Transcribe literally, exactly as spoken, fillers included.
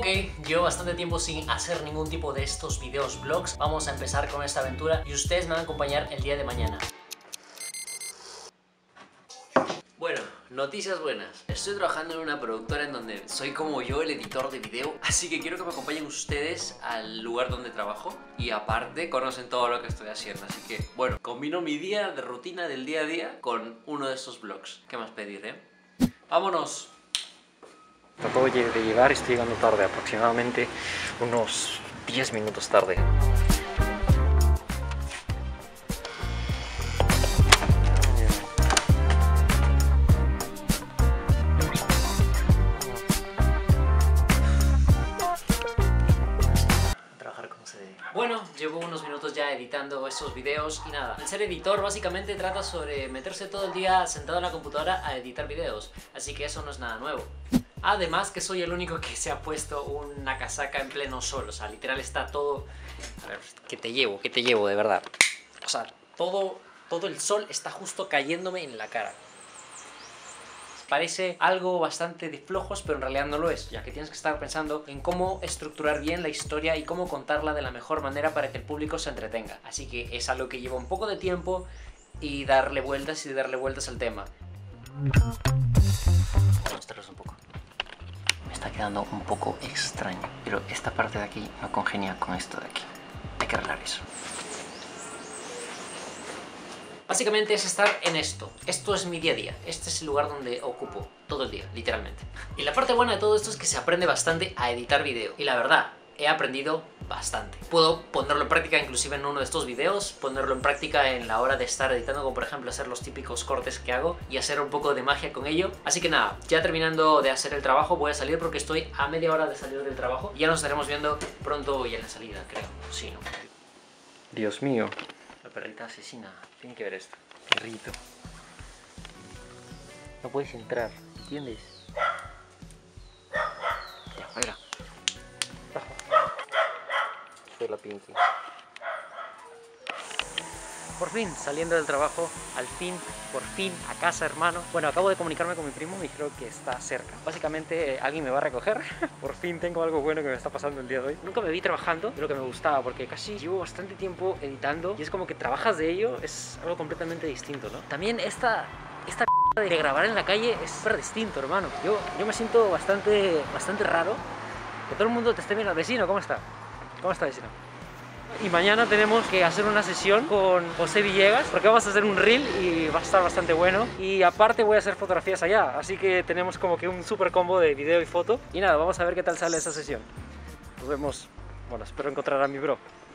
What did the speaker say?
llevo bastante tiempo sin hacer ningún tipo de estos videos vlogs. Vamos a empezar con esta aventura y ustedes me van a acompañar el día de mañana. Bueno, noticias buenas. Estoy trabajando en una productora en donde soy como yo el editor de video, así que quiero que me acompañen ustedes al lugar donde trabajo y aparte conocen todo lo que estoy haciendo. Así que, bueno, combino mi día de rutina del día a día con uno de estos vlogs. ¿Qué más pedir, eh? ¡Vámonos! Acabo de llegar, estoy llegando tarde, aproximadamente unos diez minutos tarde. Bueno, llevo unos minutos ya editando estos videos y nada, el ser editor básicamente trata sobre meterse todo el día sentado en la computadora a editar videos, así que eso no es nada nuevo. Además que soy el único que se ha puesto una casaca en pleno sol, o sea, literal está todo... A ver, ¿qué te llevo? ¿Qué te llevo de verdad? O sea, todo, todo el sol está justo cayéndome en la cara. Parece algo bastante de flojos, pero en realidad no lo es, ya que tienes que estar pensando en cómo estructurar bien la historia y cómo contarla de la mejor manera para que el público se entretenga. Así que es algo que lleva un poco de tiempo y darle vueltas y darle vueltas al tema. Voy a mostraros un poco. Me está quedando un poco extraño, pero esta parte de aquí no congenia con esto de aquí. Hay que arreglar eso. Básicamente es estar en esto. Esto es mi día a día. Este es el lugar donde ocupo todo el día, literalmente. Y la parte buena de todo esto es que se aprende bastante a editar video. Y la verdad, he aprendido bastante. Puedo ponerlo en práctica inclusive en uno de estos videos, ponerlo en práctica en la hora de estar editando, como por ejemplo hacer los típicos cortes que hago y hacer un poco de magia con ello. Así que nada, ya terminando de hacer el trabajo voy a salir porque estoy a media hora de salir del trabajo. Ya nos estaremos viendo pronto y en la salida, creo. Sí, ¿no? Dios mío. La perrita asesina. Tiene que ver esto. Perrito. No puedes entrar, ¿entiendes? Ya, mira. Soy la Pinky. Por fin, saliendo del trabajo, al fin, por fin, a casa, hermano. Bueno, acabo de comunicarme con mi primo, me dijeron que está cerca. Básicamente, eh, alguien me va a recoger. Por fin tengo algo bueno que me está pasando el día de hoy. Nunca me vi trabajando de lo que me gustaba, porque casi llevo bastante tiempo editando y es como que trabajas de ello, es algo completamente distinto, ¿no? También esta... esta de grabar en la calle es súper distinto, hermano. Yo, yo me siento bastante, bastante raro que todo el mundo te esté mirando. Vecino, ¿cómo está? ¿Cómo está, vecino? Y mañana tenemos que hacer una sesión con José Villegas porque vamos a hacer un reel y va a estar bastante bueno. Y aparte voy a hacer fotografías allá, así que tenemos como que un super combo de video y foto. Y nada, vamos a ver qué tal sale esa sesión. Nos vemos, bueno, espero encontrar a mi bro.